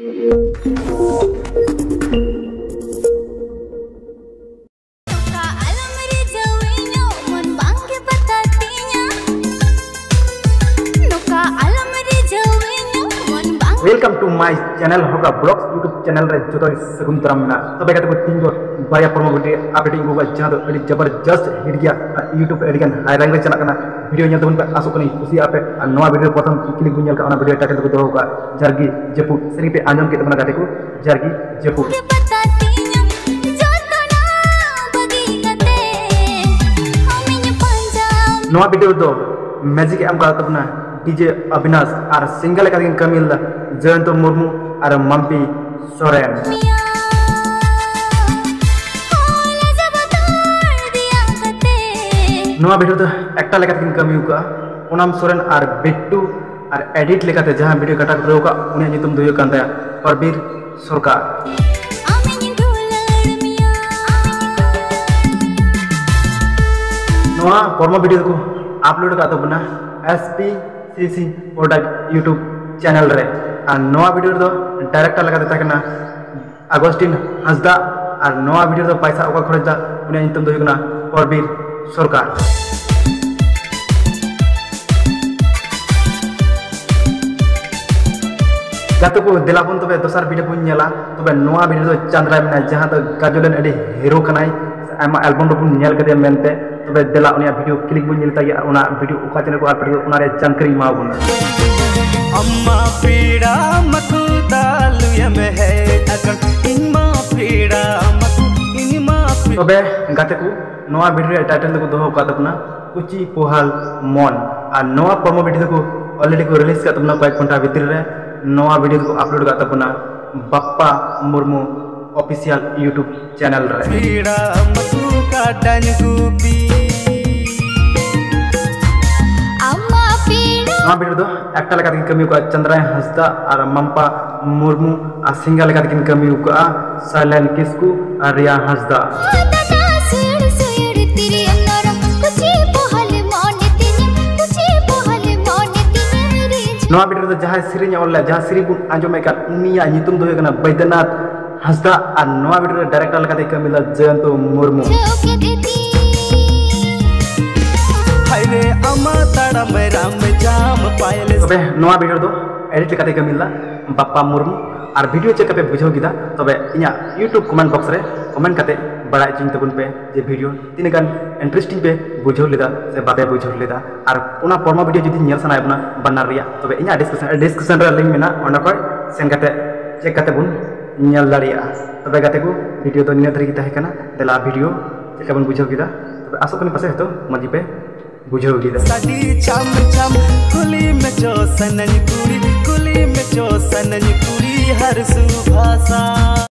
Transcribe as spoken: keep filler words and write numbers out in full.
Welcome to my channel होगा blogs YouTube channel रे जो सगुन तरम ना तबे कते को तीन जो बाया प्रोमो वीडियो अपडेटिंग होगा जहां तो अड़ी जबरदस्त हिट गया यूट्यूब एडिगन हाई रैंक रे चला कना वीडियो ᱧᱮᱞ ᱛᱟᱵᱚᱱ ᱯᱮ ᱟᱥᱚᱜ ᱠᱟᱹᱱᱟᱹᱧ ᱠᱩᱥᱤ ᱟᱯᱮ ᱟᱨ ᱱᱚᱣᱟ ᱵᱷᱤᱰᱤᱭᱳ ᱯᱨᱚᱛᱷᱚᱢ ᱠᱞᱤᱠ ᱵᱚᱱ ᱧᱮᱞ ᱠᱟᱜ ᱚᱱᱟ ᱵᱷᱤᱰᱤᱭᱳ ᱴᱟইᱴᱮᱞ ᱫᱚ ᱫᱚᱦᱚ ᱠᱟᱜ ᱡᱟᱨᱜᱤ ᱡᱟᱹᱯᱩᱫ ᱥᱮᱨᱮᱧ ᱯᱮ ᱟᱸᱡᱚᱢ ᱠᱮᱫ ᱛᱟᱵᱚᱱᱟ ᱜᱟᱛᱮ ᱠᱚ ᱡᱟᱨᱜᱤ ᱡᱟᱹᱯᱩᱫ नवा वीडियो दो मैजिक एम का तबना डीजे अविनाश और सिंगल का कमिल जयंत मुर्मू और मम्पी सोरेन नवा वीडियो तो एक्टर लेका कमी का ओनाम सोरेन और बिट्टू और एडिट लेकाते जहां वीडियो कटा करो का उन्हें नितुम दुयो कांता परबीर सरकार नवा प्रोमो वीडियो को अपलोड का तो बना SP CC product YouTube channel रे और नवा वीडियो दो डायरेक्टर लगा देता करना अगस्टिन हंसदा और नवा वीडियो दो पैसा ओका खर्चा उन्हें नितुम दो करना परबीर सरकार गातो को दिलाबुन तबे दोसर वीडियो बुन नेला तबे नवा वीडियो दो चंद्रा मेना जहां तो गाजोलन एडी हीरो कनाई आमा एल्बम बुन नेल कदे मेनते तबे दिला उनिया वीडियो क्लिक बुन नेल ताई ओना वीडियो ओका चैनल को अपलोड ओना रे जानकारी मा बुन अम्मा पीड़ा मकु दालु यम है अगर इनमा पीड़ा मकु इनमा तबे गाते को नवा वीडियो टाइटल को दोहो का तबना कुची पोहाल मन और नवा प्रोमो वीडियो को ऑलरेडी को रिलीज का तबना कई घंटा भीतर रे नवा वीडियो को अपलोड का तबना Bappa Murmu official YouTube channel रे पीड़ा मकु का डनगुपी अम्मा पीड़ा नवा वीडियो दो एक्टर लगा कमी को चंद्रा हंसदा और मम्पा मुर्मू और सिंगल लगा कमी को साइलेंट किसकू और रिया हंसदा नवा वीडियो तो जहां सिरिंग ऑल जहां सिरिंग आंजोमे का उनिया नितुम दो होना बैद्यनाथ हंसदा और नवा वीडियो डायरेक्टर लगाते कमिला जयंत मुर्मू हायरे अमा ताड़ा में राम जाम पायले तबे नवा वीडियो दो एडिट लगाते कमिला बप्पा मुर्मू और वीडियो चेक पे बुझाव गिदा तबे इया यूट्यूब कमेंट बॉक्स रे कमेंट करते बड़ा चिंत तबन पे जे वीडियो तीन गान इंटरेस्टिंग पे बुझाव लेदा से बाबे बुझाव लेदा और ओना प्रोमो वीडियो जदी नेल सनाय बना बनार रिया तबे इया डिस्क्रिप्शन डिस्क्रिप्शन रे लिंक मेना ओना को सेंड करते चेक करते बुन नेल दाड़िया तबे गाते को वीडियो तो निया तरी ताहे कना देला वीडियो चेक बन बुझाव गिदा तबे आसो कनी पासे तो मजी पे बुझाव गिदा साडी चम चम कुली में जो सनन पूरी कुली में जो सनन पूरी हर सुभाषा।